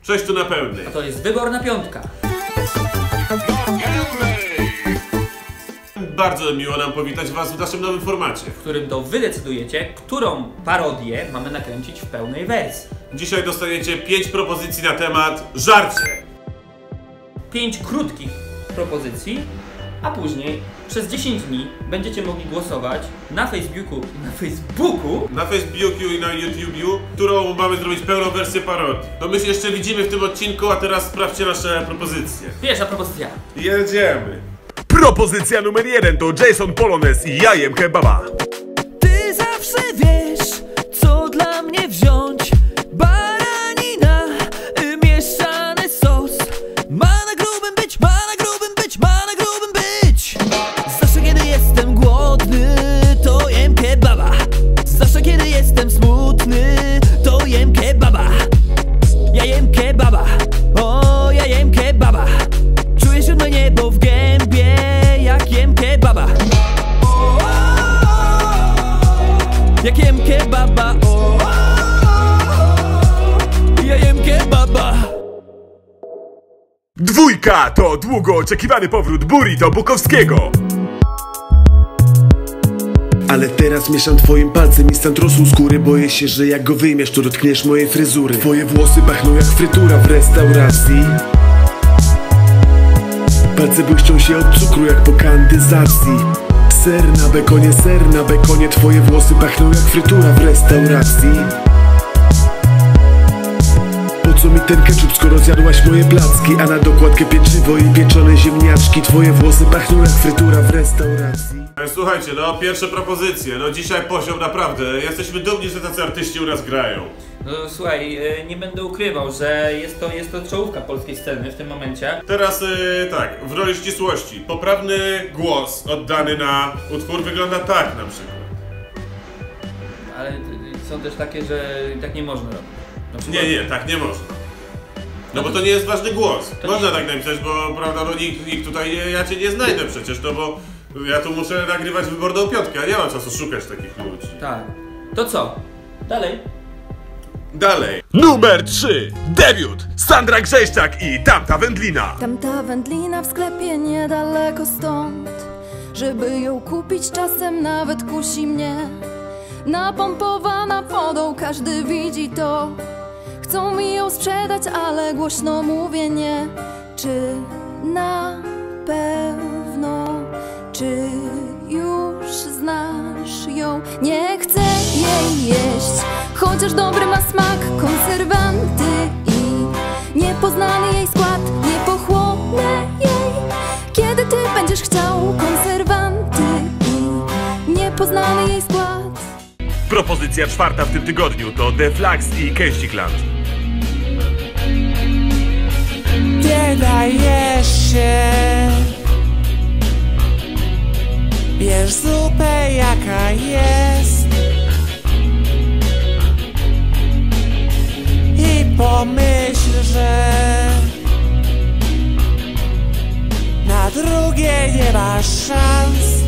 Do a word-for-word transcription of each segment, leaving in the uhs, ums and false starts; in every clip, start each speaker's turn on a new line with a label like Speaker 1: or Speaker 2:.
Speaker 1: Sześć tu na pełnej.
Speaker 2: A to jest wyborna piątka.
Speaker 1: Bardzo miło nam powitać was w naszym nowym formacie,
Speaker 2: w którym to wy decydujecie, którą parodię mamy nakręcić w pełnej wersji.
Speaker 1: Dzisiaj dostaniecie pięć propozycji na temat żarcie.
Speaker 2: Pięć krótkich propozycji, a później przez dziesięć dni będziecie mogli głosować na Facebooku, na Facebooku,
Speaker 1: na Facebooku i na YouTube'u, którą mamy zrobić pełną wersję parodii. To my się jeszcze widzimy w tym odcinku, a teraz sprawdźcie nasze propozycje.
Speaker 2: Pierwsza propozycja.
Speaker 1: Jedziemy. Propozycja numer jeden to Jason Polones i Ja jem kebaba.
Speaker 3: Ty zawsze wiesz, co dla mnie wziąć. Baranina, mieszany sos. Ma na grubym być, ma na grubym być, ma na grubym być. Zawsze kiedy jestem głodny, to jem kebaba. Zawsze kiedy jestem smutny, to jem kebaba. Ja jem kebaba, o ja jem kebaba. Czuję siódme niebo w gębie, jak jem kebaba. Jak jem kebaba, o ja jem kebaba.
Speaker 1: Dwójka to długo oczekiwany powrót burrito Bukowskiego.
Speaker 4: Ale teraz mieszam twoim palcem instant rosół skóry. Boję się, że jak go wyjmiesz, to dotkniesz mojej fryzury. Twoje włosy pachną jak frytura w restauracji. Palce błyszczą się od cukru jak po kandyzacji. Ser na bekonie, ser na bekonie. Twoje włosy pachną jak frytura w restauracji. Po co mi ten ketchup, skoro zjadłaś moje placki? A na dokładkę pieczywo i pieczone ziemniaczki. Twoje włosy pachną jak frytura w restauracji.
Speaker 1: Słuchajcie, no pierwsze propozycje. No dzisiaj poziom naprawdę. Jesteśmy dumni, że tacy artyści u nas grają.
Speaker 2: No słuchaj, nie będę ukrywał, że jest to, jest to czołówka polskiej sceny w tym momencie.
Speaker 1: Teraz yy, tak, w roli ścisłości. Poprawny głos oddany na utwór wygląda tak na przykład.
Speaker 2: Ale są też takie, że tak nie można robić. Przykład...
Speaker 1: Nie, nie, tak nie można. No bo to nie jest ważny głos.
Speaker 2: To
Speaker 1: można
Speaker 2: nie...
Speaker 1: tak napisać, bo prawda, no nikt, nikt tutaj, ja cię nie znajdę przecież, no bo ja tu muszę nagrywać wyborną piątkę, a nie mam czasu szukać takich ludzi.
Speaker 2: Tak. To co? Dalej.
Speaker 1: Dalej. Numer trzy. Debiut. Sandra Grześciak i Tamta Wędlina.
Speaker 5: Tamta wędlina w sklepie niedaleko stąd. Żeby ją kupić czasem nawet kusi mnie. Napompowana wodą, każdy widzi to. Chcą mi ją sprzedać, ale głośno mówię nie. Czy na pewno, czy już znasz ją? Nie chcę jej jeść, chociaż dobry ma smak. Konserwanty i niepoznany jej skład. Nie pochłonę jej, kiedy ty będziesz chciał. Konserwanty i niepoznany jej skład.
Speaker 1: Propozycja czwarta w tym tygodniu to Deflax i Kęścikland.
Speaker 3: Nie dajesz się, bierz zupę jaka jest i pomyśl, że na drugie nie masz szans.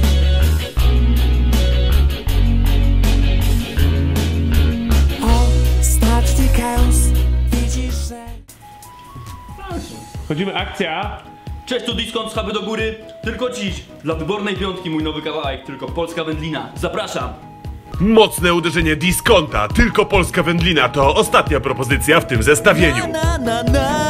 Speaker 3: Ostatni kęs, widzisz, że...
Speaker 6: Chodzimy, akcja!
Speaker 2: Cześć, tu Diskont, schaby do góry. Tylko dziś, dla wybornej piątki mój nowy kawałek, tylko polska wędlina. Zapraszam!
Speaker 1: Mocne uderzenie diskonta, tylko polska wędlina to ostatnia propozycja w tym zestawieniu.
Speaker 3: Na, na, na.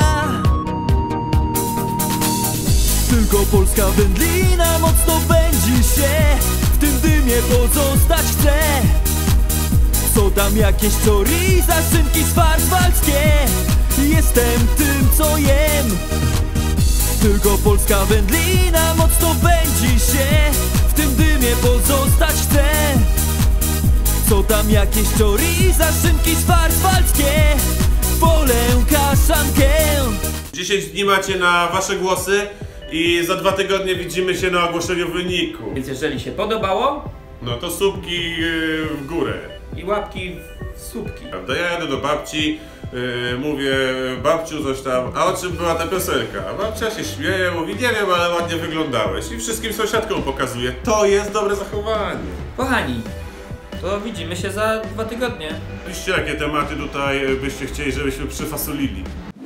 Speaker 3: Tylko polska wędlina mocno będzie się, w tym dymie pozostać chce. Co tam jakieś choriza, szynki schwarzwaldzkie. Jestem tym, co jem. Tylko polska wędlina mocno będzie się, w tym dymie pozostać chce. Co tam jakieś choriza, szynki schwarzwaldzkie. Wolę kaszankę.
Speaker 1: dziesięć dni macie na wasze głosy i za dwa tygodnie widzimy się na ogłoszeniu wyniku.
Speaker 2: Więc jeżeli się podobało,
Speaker 1: no to słupki w górę.
Speaker 2: I łapki w słupki.
Speaker 1: Prawda? Ja jadę do babci, yy, mówię, babciu coś tam, a o czym była ta piosenka? A babcia się śmieje, mówi, nie wiem, ale ładnie wyglądałeś. I wszystkim sąsiadkom pokazuje, to jest dobre zachowanie.
Speaker 2: Kochani, To widzimy się za dwa tygodnie.
Speaker 1: Piszcie, jakie tematy tutaj byście chcieli, żebyśmy przyfasolili.